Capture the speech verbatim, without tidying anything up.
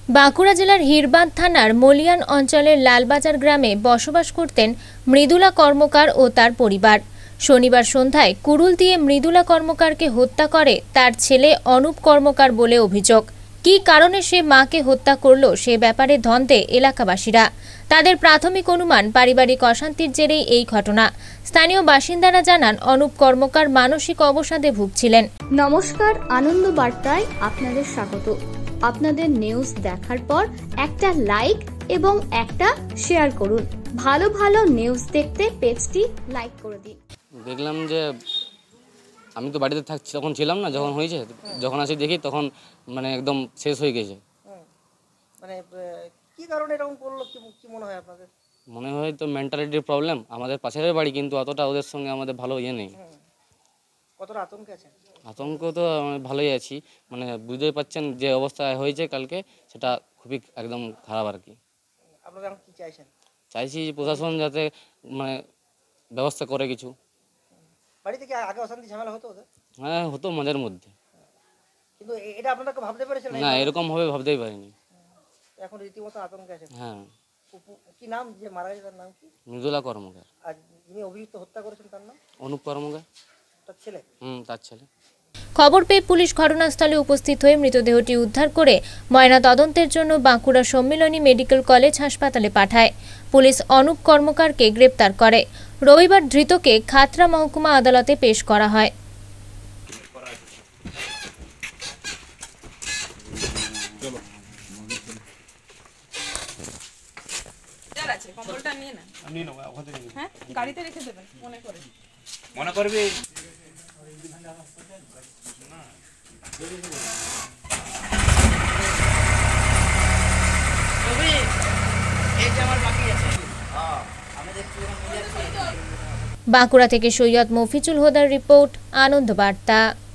বাঁকুড়া জেলার হিরবাঁধ থানার মলিয়ান অঞ্চলের লালবাজার গ্রামে বসবাস করতেন মৃদুলা কর্মকার ও তার পরিবার। শনিবার সন্ধ্যায় কুড়ুল দিয়ে মৃদুলা কর্মকারকে হত্যা করে তার ছেলে অনুপ কর্মকার বলে অভিযোগ। কী কারণে সে মাকে হত্যা করলো সে ব্যাপারে ধন্দে এলাকাবাসীরা। তাদের প্রাথমিক অনুমান পারিবারিক অশান্তির জেরেই এই ঘটনা। স্থানীয় বাসিন্দারা জানান অনুপ কর্মকার মানসিক অবসাদে ভুগছিলেন। নমস্কার, আনন্দ বার্তায় আপনাদের স্বাগত। আপনাদের নিউজ দেখার পর একটা লাইক এবং একটা শেয়ার করুন। ভালো ভালো নিউজ দেখতে পেজটি লাইক করে দিন। দেখলাম যে আমি তো বাড়িতে থাকছি, তখন ছিলাম না, যখন হয়েছে যখন আসি দেখি তখন মানে একদম শেষ হয়ে গেছে। মানে কি কারণে এরকম করলো কি মনে হয় আপনাদের? মনে হয় তো মেন্টালিটির প্রবলেম। আমাদের পাশের বাড়ি, কিন্তু অতটা ওদের সঙ্গে আমাদের ভালো ইয়ে নেই। কতটা আতঙ্কে আছে? আতঙ্ক তো ভালোই আছি, মানে বুঝতেই পারছেন যে অবস্থা হয়েছে কালকে, সেটা খুবই একদম খারাপ আর কি। আপনারা এখন কি চাইছেন? চাইছি প্রশাসন যাতে মানে ব্যবস্থা করে কিছু। বাড়িতে কি আগে অশান্তি ঝামেলা হতো ওদের? হ্যাঁ হতো মাঝের মধ্যে, কিন্তু এটা আপনারা ভাবতে পেরেছিলেন না? এরকম হবে ভাবতেই পারিনি। এখন রীতিমতো আতঙ্কে আছে। হ্যাঁ। কি নাম যে মারা গেছে, তার নাম কি? মৃদুলা কর্মকার। আর যিনি অভিযুক্ত হত্যা করেছেন তার নাম? অনুপ কর্মকার। তার ছেলে? হুম, তার ছেলে। খবর পেয়ে পুলিশ ঘটনাস্থলে উপস্থিত হয়ে মৃতদেহটি উদ্ধার করে ময়না তদন্তের জন্য বাঁকুড়া সম্মিলনী মেডিকেল কলেজ হাসপাতালে পাঠায়। পুলিশ অনুপ কর্মকারকে গ্রেপ্তার করে। রবিবার ধৃতকে খাতড়া মহকুমা আদালতে পেশ করা হয়। গাড়িতে রেখে দেবেন মনে করে মনে করবি বাঁকুড়া থেকে সৈয়দ মফিজুল হুদার রিপোর্ট, আনন্দ বার্তা।